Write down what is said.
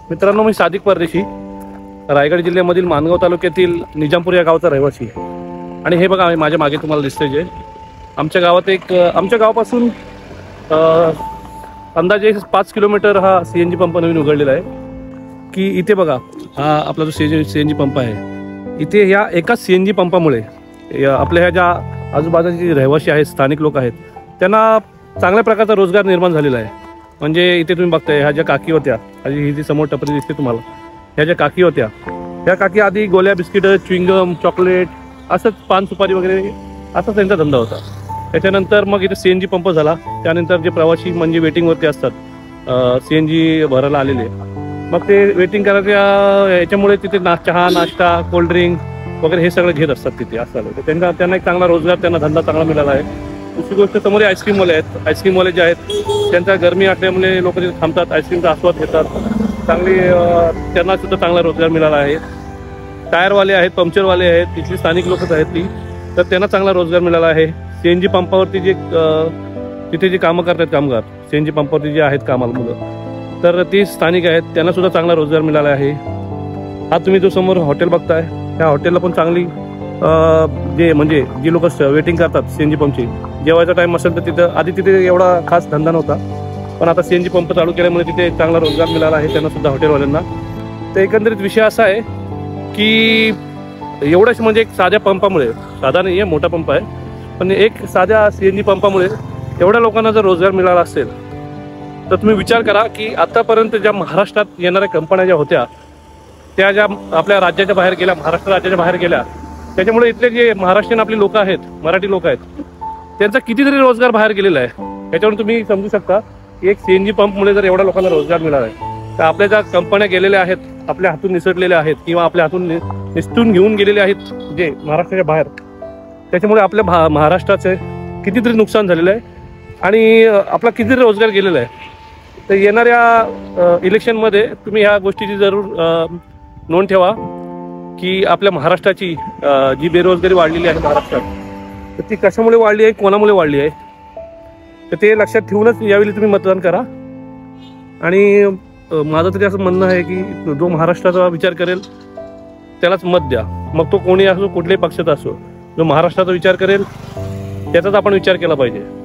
मित्रांनो, मी सादिक परदेशी, रायगड जिल्ह्यामधील माणगाव तालुक्यातील निजामपूर या गावाचा रहिवासी आहे. आणि हे बघा, माझ्या मागे तुम्हाला दिसतंय जे आमच्या गावात आमच्या गावापासून अंदाजे 5 किलोमीटर हा CNG पंप नवीन उघडलेला आहे. की इथे बघा, हा आपला जो CNG पंप आहे, इथे ह्या एका CNG पंपामुळे आपल्या ह्या ज्या आजूबाजूचे रहिवासी आहेत, स्थानिक लोक आहेत, त्यांना चांगल्या प्रकारचा रोजगार निर्माण झालेला आहे. म्हणजे इथे तुम्ही बघताय, ह्या ज्या काकी होत्या, ही जी समोर टपरी दिसते तुम्हाला, ह्या ज्या काकी होत्या, ह्या काकी आधी गोल्या, बिस्किट, च्युइंगम, चॉकलेट, असंच पान सुपारी वगैरे असाच त्यांचा धंदा होता. त्याच्यानंतर मग इथे CNG पंप झाला. त्यानंतर जे प्रवासी म्हणजे वेटिंगवरती असतात, CNG भरायला आलेले, मग ते वेटिंग करायच्या याच्यामुळे तिथे चहा, नाश्ता, कोल्ड्रिंक वगैरे हे सगळं घेत असतात तिथे. असं झालं तर त्यांना एक चांगला रोजगार, त्यांना धंदा चांगला मिळाला आहे. दुसरी गोष्ट, समोर आईस्क्रीमवाले आहेत. आईस्क्रीमवाले जे आहेत, त्यांच्या गरमी असल्यामुळे लोक तिथे थांबतात, आईस्क्रीमचा आस्वाद घेतात. त्यांना सुद्धा चांगला रोजगार मिळाला आहे. टायरवाले आहेत, पंक्चरवाले आहेत, तिथली स्थानिक लोकच आहेत ती, तर त्यांना चांगला रोजगार मिळाला आहे. CNG पंपावरती तिथे जे कामं करतात कामगार, CNG पंपावरती जे आहेत कामाला मुलं, तर ती स्थानिक आहेत, त्यांना सुद्धा चांगला रोजगार मिळाला आहे. हा तुम्ही जो समोर हॉटेल बघताय, त्या हॉटेलला पण चांगली जी लोक वेटिंग करतात CNG पंपची, जेवायचा टाइम असेल तर तिथं आधी तिथे एवढा खास धंदा नव्हता, पण आता CNG पंप चालू केल्यामुळे तिथे चांगला रोजगार मिळाला आहे त्यांना सुद्धा, हॉटेलवाल्यांना. तर एकंदरीत विषय असा आहे की एवढंच, म्हणजे एक साध्या पंपामुळे, साधा नाही आहे, मोठा पंप आहे, पण एक साध्या CNG पंपामुळे एवढ्या लोकांना जर रोजगार मिळाला असेल तर तुम्ही विचार करा की आतापर्यंत ज्या महाराष्ट्रात येणाऱ्या कंपन्या ज्या होत्या, त्या ज्या आपल्या राज्याच्या बाहेर गेल्या, महाराष्ट्र राज्याच्या बाहेर गेल्या, त्याच्यामुळे इथले जे महाराष्ट्रीयन आपली लोक आहेत, मराठी लोक आहेत, त्यांचा कितीतरी रोजगार बाहेर गेलेला आहे. याच्यावरून तुम्ही समजू शकता की एक CNG पंपमुळे जर एवढ्या लोकांना रोजगार मिळाला आहे, तर आपल्या ज्या कंपन्या गेलेल्या आहेत, आपल्या हातून निसटलेल्या आहेत किंवा आपल्या हातून निसटून घेऊन गेलेले आहेत जे महाराष्ट्राच्या बाहेर, त्याच्यामुळे आपल्या महाराष्ट्राचे कितीतरी नुकसान झालेलं आहे आणि आपला कितीतरी रोजगार गेलेला आहे. तर येणाऱ्या इलेक्शनमध्ये तुम्ही ह्या गोष्टीची जरूर नोंद ठेवा की आपल्या महाराष्ट्राची जी बेरोजगारी वाढलेली आहे महाराष्ट्रात, तर ती कशामुळे वाढली आहे, कोणामुळे वाढली आहे, तर ते लक्षात ठेवूनच यावेळी तुम्ही मतदान करा. आणि माझं तरी असं म्हणणं आहे की जो महाराष्ट्राचा विचार करेल त्यालाच मत द्या, मग तो कोणी असो, कुठल्याही पक्षाचा असो. जो महाराष्ट्राचा विचार करेल त्याचाच आपण विचार केला पाहिजे.